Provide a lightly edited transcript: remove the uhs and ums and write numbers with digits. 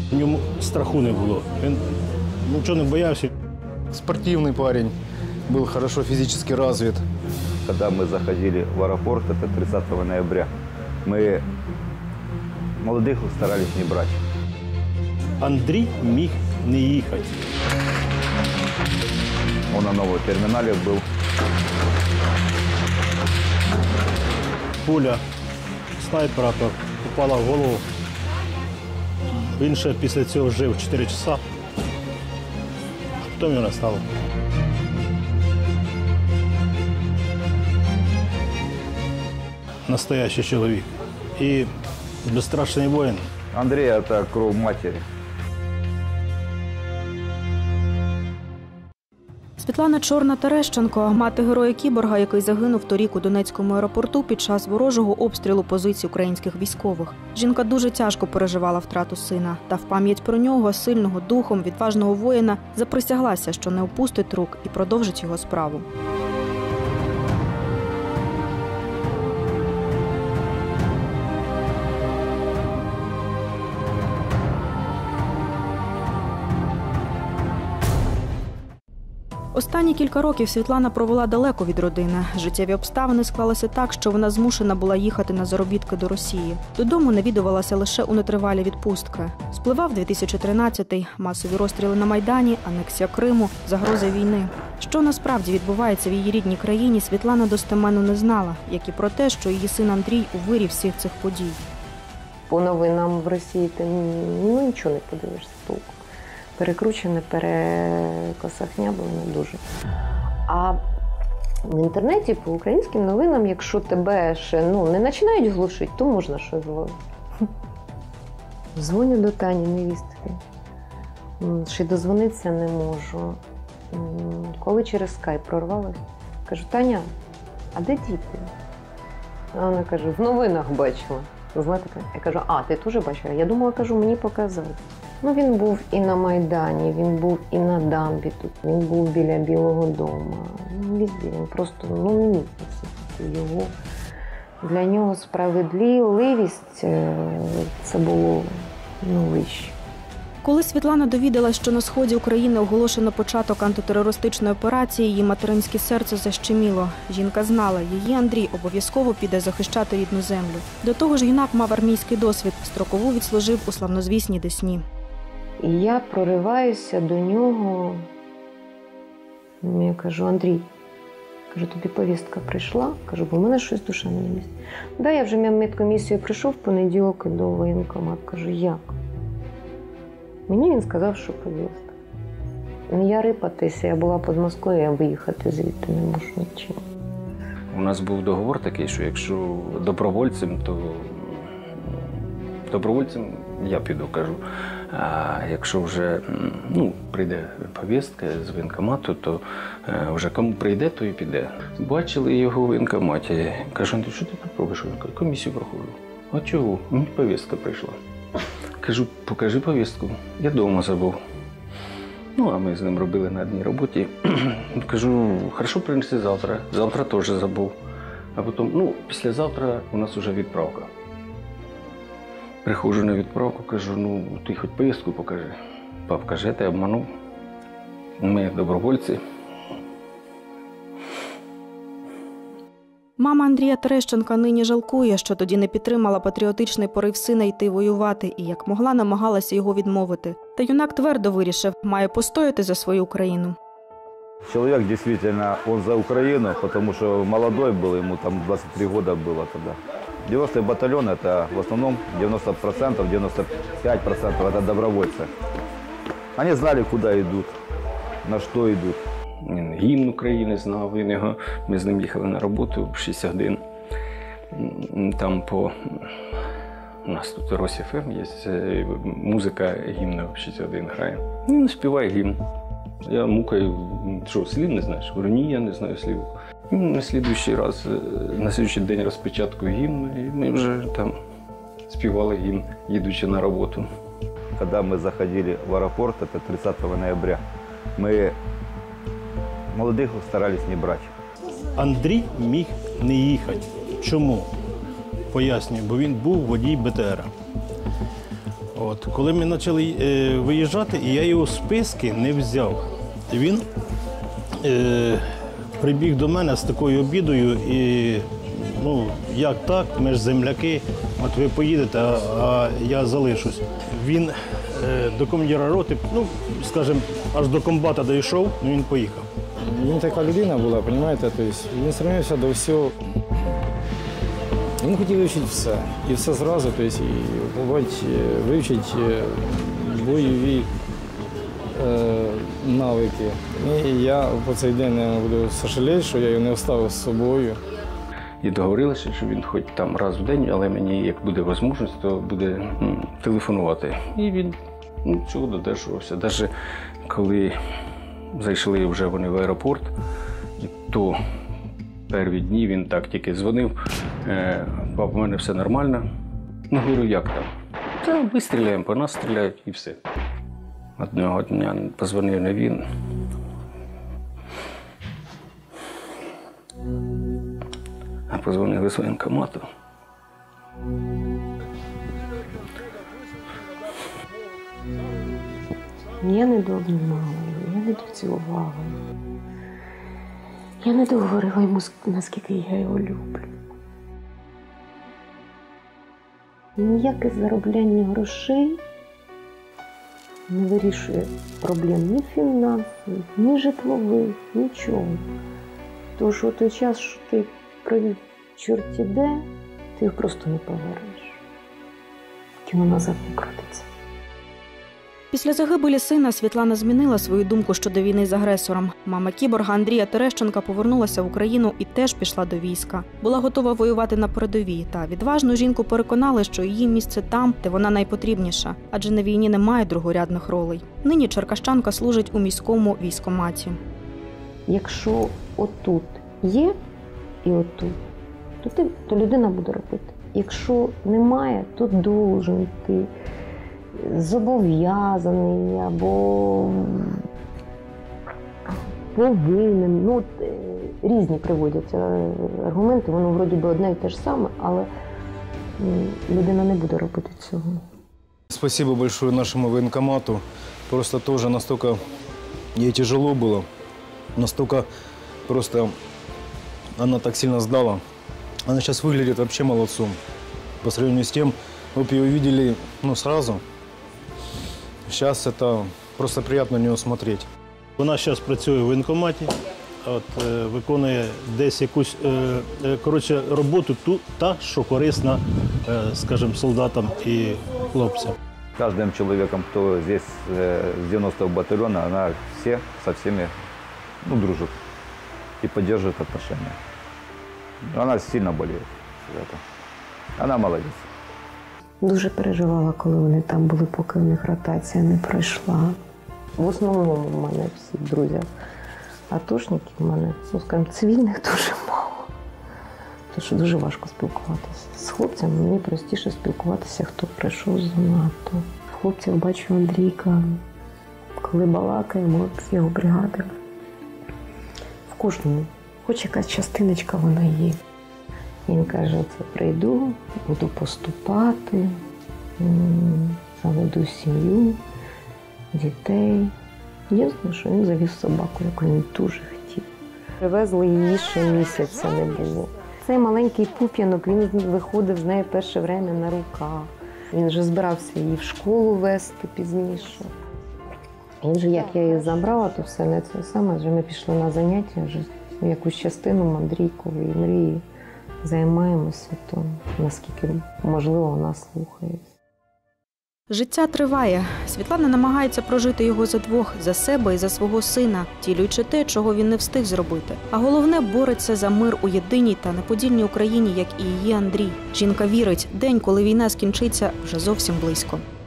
У ньому страху не було. Він нічого не боявся. Спортивный парень, был хорошо физически развит. Когда мы заходили в аэропорт, это 30 ноября, мы молодых старались не брать. Андрій міг не їхати. Он на новом терминале был. Пуля снайпера попала в голову. Він ще після цього жив 4 часа. Потім його не стало. Настоящий чоловік. І безстрашний воїн. Андрей – это кровь матери. Світлана Чорна-Терещенко, мати героя-кіборга, який загинув торік у Донецькому аеропорту під час ворожого обстрілу позицій українських військових. Жінка дуже тяжко переживала втрату сина. Та в пам'ять про нього, сильного духом, відважного воїна, заприсяглася, що не опустить рук і продовжить його справу. Останні кілька років Світлана провела далеко від родини. Життєві обставини склалися так, що вона змушена була їхати на заробітки до Росії. Додому навідувалася лише у нетривалі відпустки. Спливав 2013-й, масові розстріли на Майдані, анексія Криму, загрози війни. Що насправді відбувається в її рідній країні, Світлана достеменно не знала, як і про те, що її син Андрій у вирі всіх цих подій. По новинам в Росії ти нічого не подивишся толком. Перекручене, перекосахняблене дуже. А в інтернеті по українським новинам, якщо тебе ще не починають глушити, то можна щось зловити. Дзвоню до Тані, невістки. Ще дозвонитися не можу. Коли через скайп прорвалась, кажу: Таня, а де діти? А вона каже: в новинах бачила. Знаєте, я кажу: а, ти теж бачила? Я думала, кажу, мені показали. Він був і на Майдані, він був і на дамбі тут, він був біля Білого дому. Везде, він просто не міг насипати його. Для нього справедливість це було вище. Коли Світлана довідалась, що на сході України оголошено початок антитерористичної операції, її материнське серце защеміло. Жінка знала, її Андрій обов'язково піде захищати рідну землю. До того ж, юнак мав армійський досвід, строкову відслужив у славнозвісній Десні. І я прориваюся до нього. Я кажу: Андрій, кажу, тобі повістка прийшла? Кажу, бо в мене щось душа не місць. Да, я вже в медкомісію прийшов в понеділок до воєнкомату. Кажу: як? Мені він сказав, що повістка. Я рипатися, я була під Москвою, я виїхати звідти не можу нічим. У нас був договор такий, що якщо добровольцем, то добровольцем я піду, кажу. А якщо вже прийде повістка з воєнкомату, то вже кому прийде, то і піде. Бачили його в воєнкоматі. Кажу: Андрій, що ти тут робиш? Він каже: комісію проходжу. А чого? Мені повістка прийшла. Кажу: покажи повістку. Я вдома забув. А ми з ним робили на одній роботі. Кажу: хорошо, принеси завтра. Завтра теж забув. А потім, післязавтра у нас вже відправка. Приходжу на відправку, кажу: ти хоч повістку покажи. Пап каже: я тебе обманув. Ми як добровольці. Мама Андрія Терещенка нині жалкує, що тоді не підтримала патріотичний порив сина йти воювати і, як могла, намагалася його відмовити. Та юнак твердо вирішив, має постояти за свою Україну. Человек действительно, он за Украину, потому что молодой был, ему там 23 года было тогда. 90-й батальон – это в основном 90%, 95% – это добровольцы. Они знали, куда идут, на что идут. Він гімн України знав, ми з ним їхали на роботу в 6 годин. Там у нас тут Рос-ФМ є, музика гімна в 6 годин грає. Він співає гімн. Я мукаю: що, слів не знаєш? Говорю: ні, я не знаю слів. На слідуючий день розпечатку гімну, і ми вже там співали гімн, їдучи на роботу. Когда мы заходили в аэропорт, это 30 ноября, мы молодых старались не брать. Андрій міг не їхати. Чому? Пояснюю, бо він був водій БТРа. От, коли ми почали виїжджати, і я його списки не взяв. Він прибіг до мене з такою обідою і, ну, як так, ми ж земляки, от ви поїдете, а я залишусь. Він до командира роти, ну, скажімо, аж до комбата дійшов, ну він поїхав. Він така людина була, розумієте, тобто він стремився до всього. Він хотів вивчити все. І все зразу, тобто, вивчити бойові навики. І я по цей день не буду сожаліти, що я його не оставив з собою. І договорилися, що він хоч там раз в день, але мені, як буде можливість, то буде телефонувати. І він цього додержувався. Навіть коли зайшли вже вони в аеропорт, то перші дні він так тільки дзвонив: пап, у мене все нормально. Ну, говорю, як там? Та ми стріляємо, по нас стріляють і все. Одного дня позвонив не він. А позвонили з воєнкомату. Я не дообнімала, я не доцілувала. Я не договорила йому, наскільки я його люблю. Ніяке заробляння грошей не вирішує проблем ні фінансових, ні житлових, нічого. Тому що той час, що ти провів чорті де, ти їх просто не повернеш. Кіно назад не крутиться. Після загибелі сина Світлана змінила свою думку щодо війни з агресором. Мама кіборга Андрія Терещенка повернулася в Україну і теж пішла до війська. Була готова воювати на передовій, та відважну жінку переконали, що її місце там, де вона найпотрібніша, адже на війні немає другорядних ролей. Нині черкащанка служить у міському військкоматі. Якщо отут є і отут, то людина буде робити. Якщо немає, то должен ти. Зобов'язаний або повинен. Ну, різні приводяться аргументи, воно вроді би одне і те ж саме, але людина не буде робити цього. Спасибо большое нашему военкомату. Просто тоже настолько ей тяжело было, настолько просто она так сильно сдала. Она сейчас выглядит вообще молодцом. По сравнению с тем, вы ее увидели сразу. Сейчас это просто приятно на нее смотреть. Вона зараз працює в воєнкоматі, виконує десь якусь роботу та, що корисна, скажімо, солдатам і хлопцям. Каждым человеком, кто здесь с 90-го батальона, она все со всеми дружит и поддерживает отношения. Она сильно болеет за это. Она молодец. Дуже переживала, коли вони там були, поки у них ротація не пройшла. В основному в мене всі друзі атошників, в мене, скажімо, цивільних дуже мало. Тому що дуже важко спілкуватися. З хлопцями мені простіше спілкуватися, хто прийшов з НАТО. Хлопців бачу Андрійка, коли балакаємо з його бригади. В кожному, хоч якась частиночка вона є. Він каже, це прийду, буду поступати, заведу сім'ю, дітей. Єдине, що він завів собаку, яку він дуже хотів. Привезли її, ще місяця не було. Цей маленький пуп'янок, він виходив з нею перше время на руках. Він вже збирався її в школу вести пізніше. Він же, як я її забрала, то все не це саме. Вже ми пішли на заняття, вже якусь частину Мандрійкової мрії. Займаємося, то наскільки можливо вона слухає. Життя триває. Світлана намагається прожити його за двох, за себе і за свого сина, втілюючи те, чого він не встиг зробити. А головне, бореться за мир у єдиній та неподільній Україні, як і її Андрій. Жінка вірить, день, коли війна скінчиться, вже зовсім близько.